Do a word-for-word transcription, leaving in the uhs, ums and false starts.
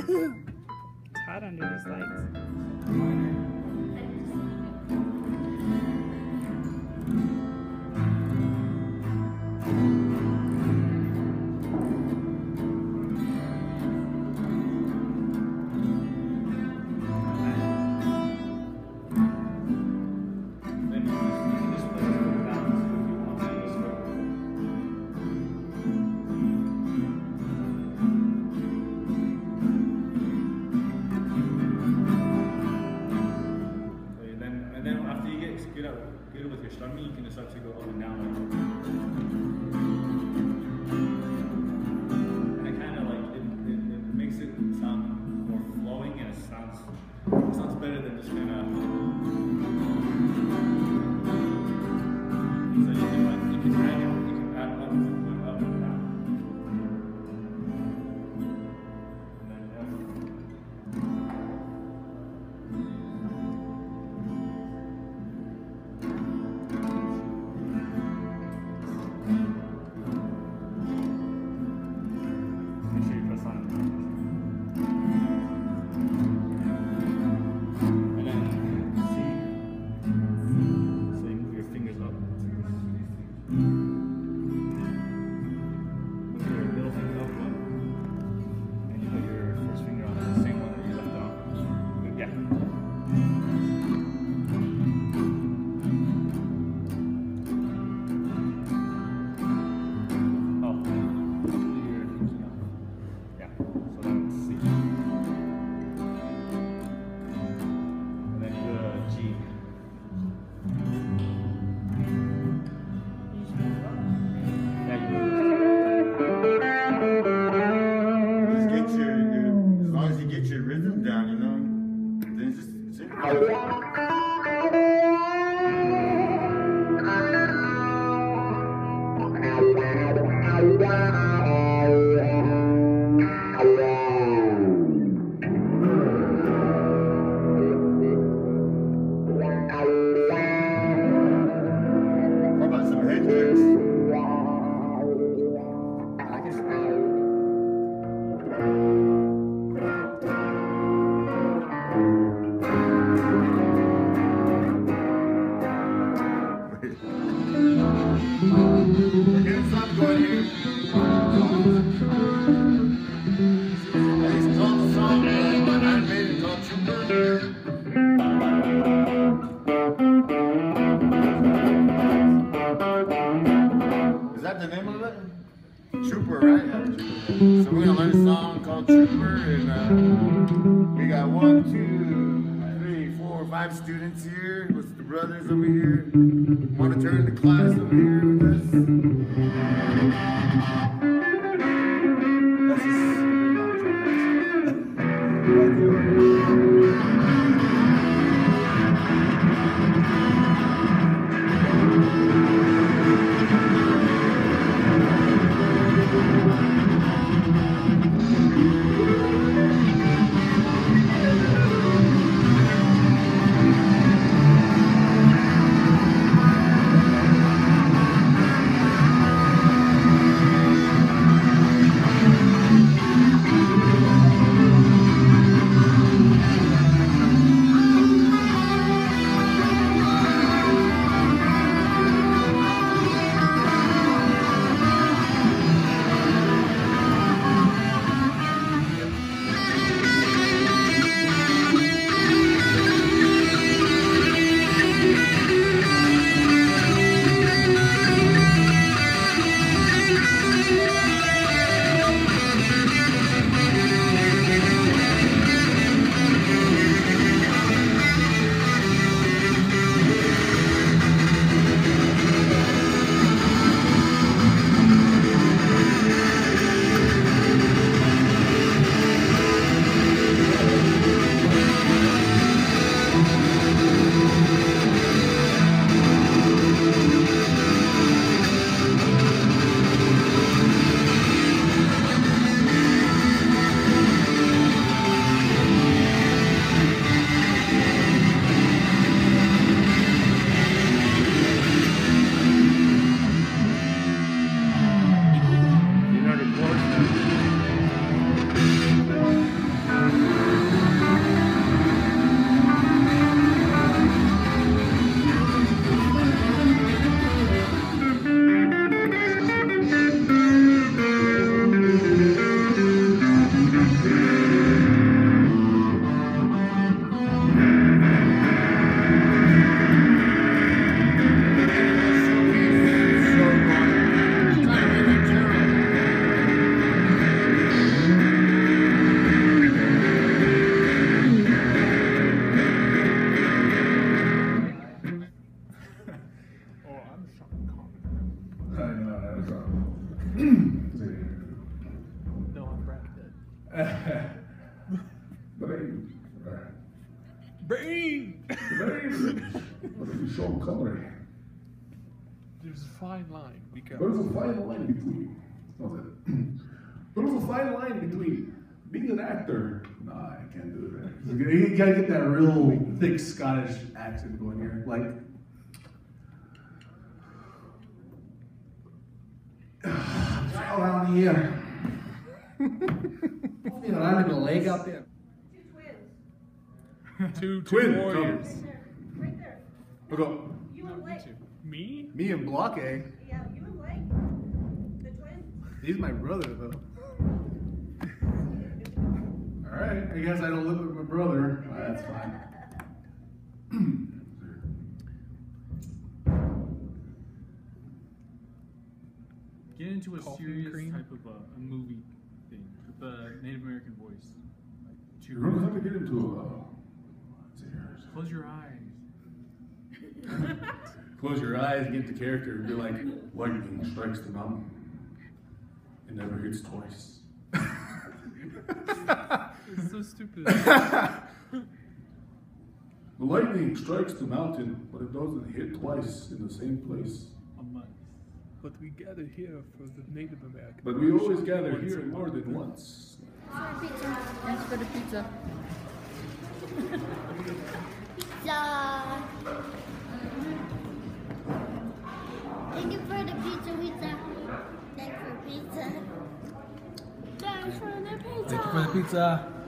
It's hot under these lights. You can decide to go up and down. And it kind of like, it, it, it makes it sound more flowing, and it sounds, it sounds better than just kind of, so you can like, you can add, you can add up, up and down. And then, yeah. Trooper, right? Yeah, Trooper. So we're gonna learn a song called Trooper, and uh, we got one, two, three, four, five students here. With the brothers over here. Want to turn the class over here with us? That's just Brain. Brain! Brain. What are you so coloring? There's a fine line because There's a fine line between. What's it? There's a fine line between being an actor. Nah, I can't do that. You gotta get that real thick Scottish accent going here. Like, around here. You know, I'm in the leg out there. two, two Twin, warriors. come. Right there. Look up. You and Blake. Me? Me and Block A. Yeah, you and Blake. The twins. He's my brother, though. Alright, I guess I don't live with my brother. Uh, that's fine. Get into a Coffee serious cream? type of a, a movie thing with a Native American voice. Like, You're gonna have to get into a. Uh, close your eyes. Close your eyes, get into character, and be like, lightning strikes the mountain. It never hits twice. It's so stupid. The lightning strikes the mountain, but it doesn't hit twice in the same place. A month. But we gather here for the Native American. But we always gather here more than once. Thanks for the pizza. Pizza. Thank you for the pizza, pizza. Thanks for pizza. Thanks for the pizza. Thank you for the pizza.